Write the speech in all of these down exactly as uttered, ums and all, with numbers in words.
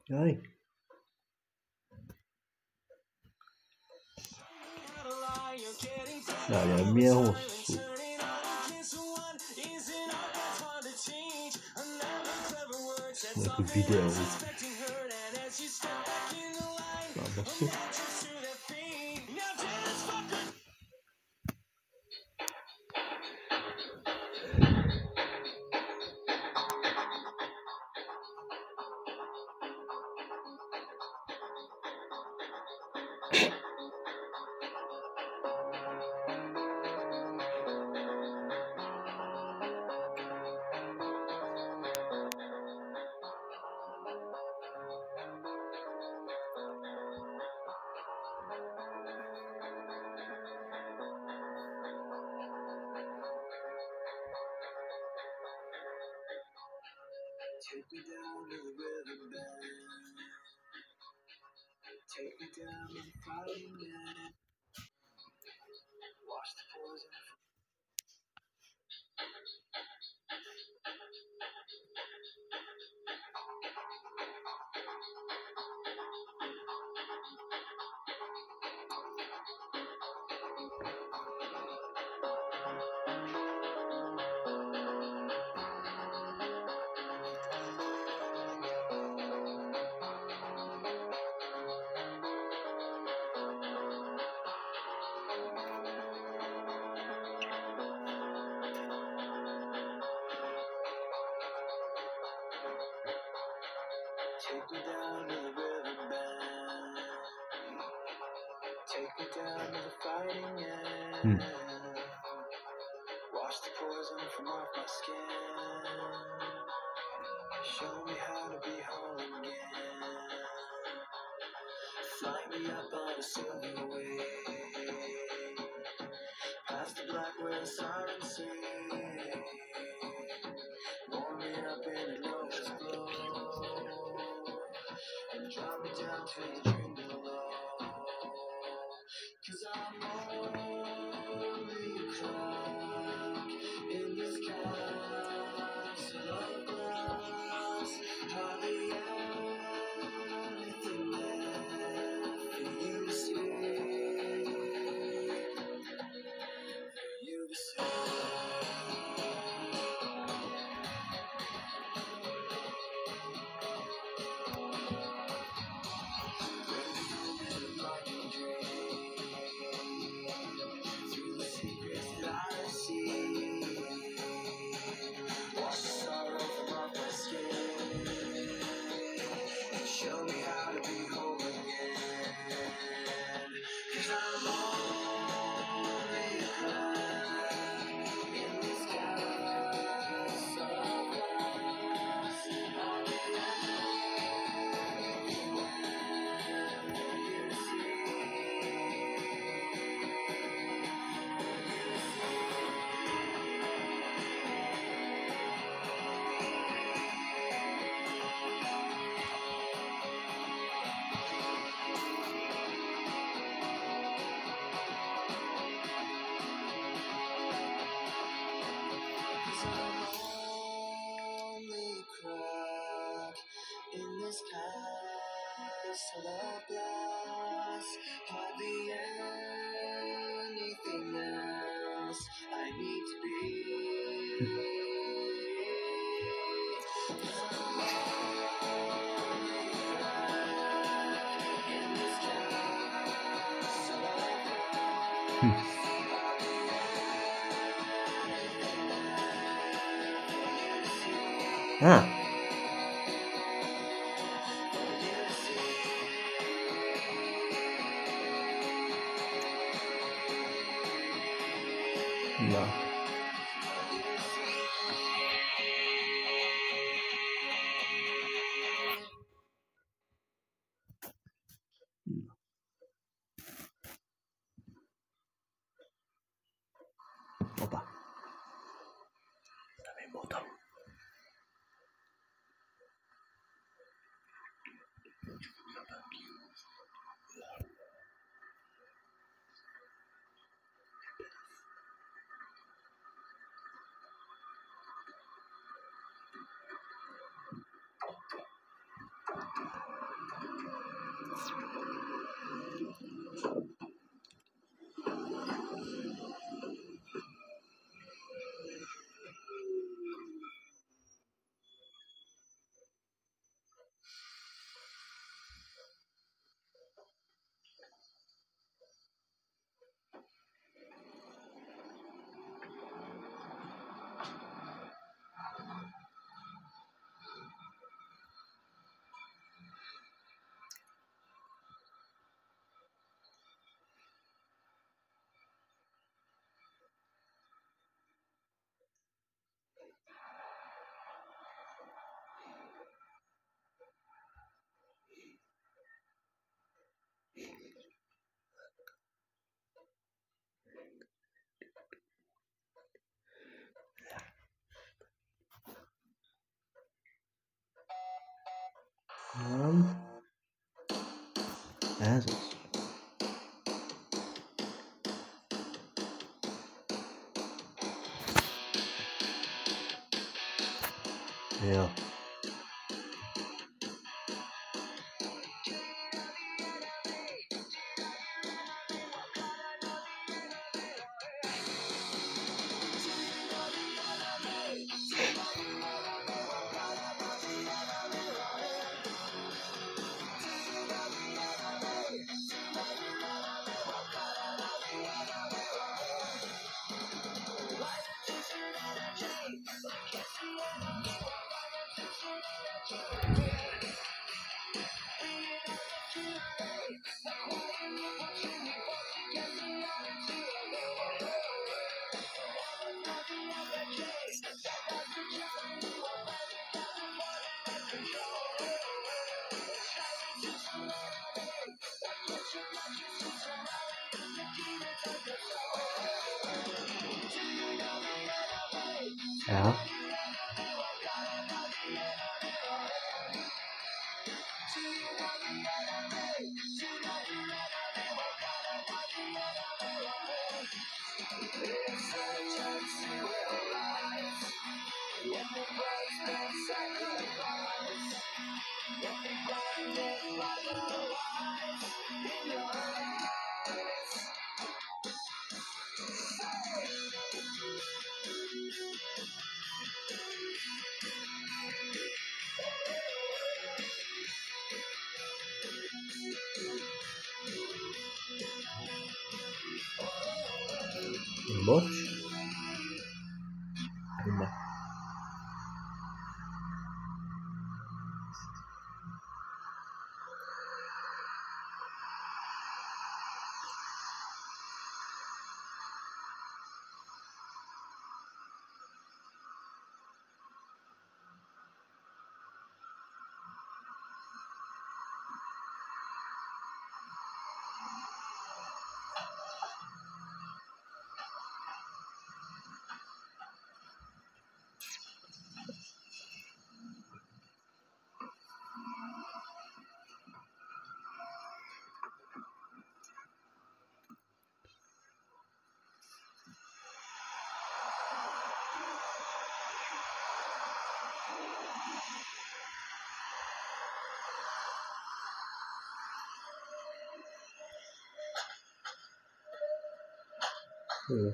Jaj. Várjál, milyen hosszú? Neki videó. Na, basszus. Take me down to the riverbed. Take me down to the fighting net. Wash the poison from Take me down to the riverbed. Take me down to the fighting end. Hmm. Wash the poison from off my skin. Show me how to be whole again. Fly me up on a silver wave. Past the black whale siren sing. Warm me up in a lover's glow. And drop me down to the dream below. Cause I'm only a crack in this castle of glass. Hardly anything left for you to see. For you to see. Through the secrets that I see, wash the sorrow from off my skin, and show me how to be whole again. Cause I'm only a crack in this castle of glass. I'll be anything for you to see. Cause I'm only a crack in this castle of glass. Hardly anything else I need to be. Cause I'm only a crack in this castle of glass. Hmm. Hardly anything left for you to see. Ah, For you to see. na. Opa. Nem én voltam. Um, ez az. Ja. Ja. Bocs. Na. Jó.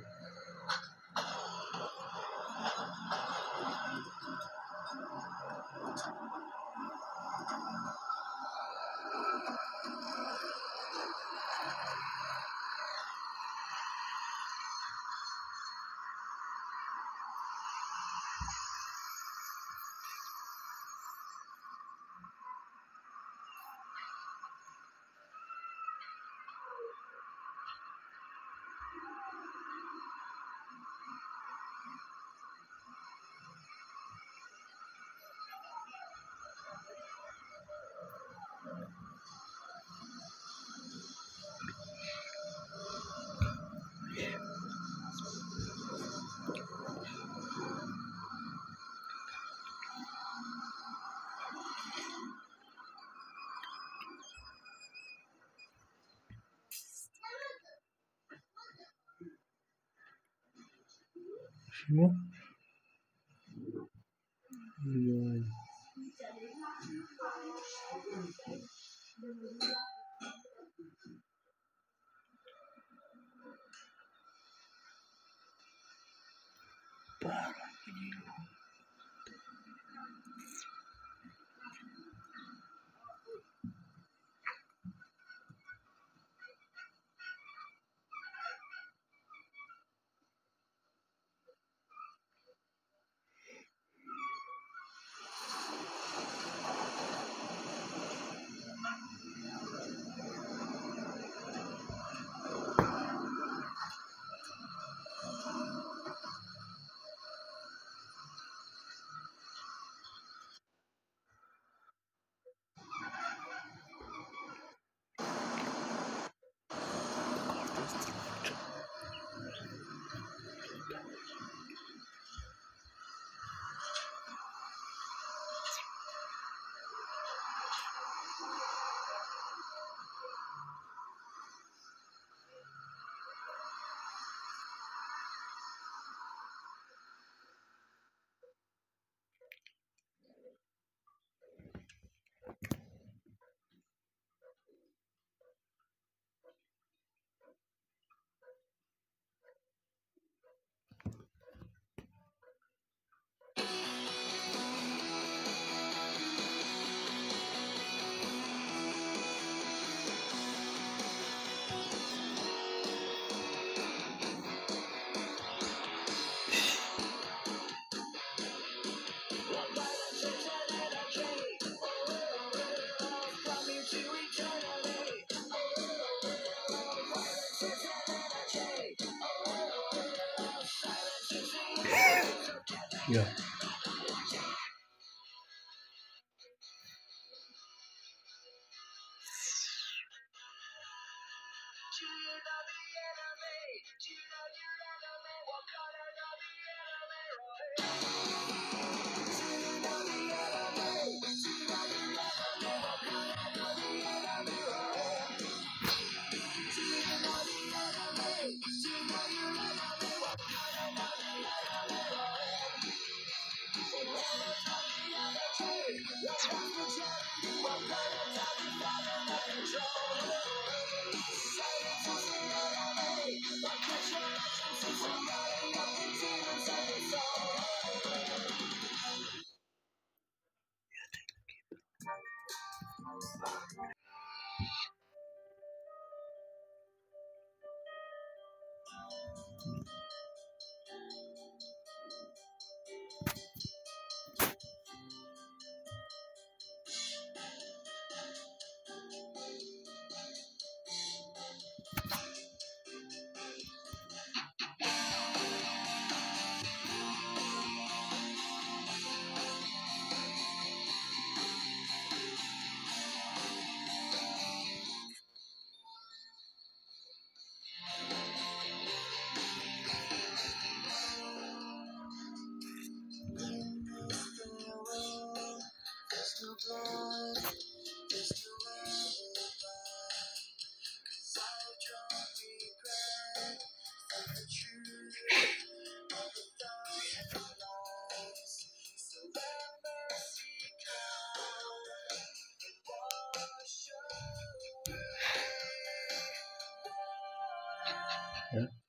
Sima. Jaj. Yeah. Yeah.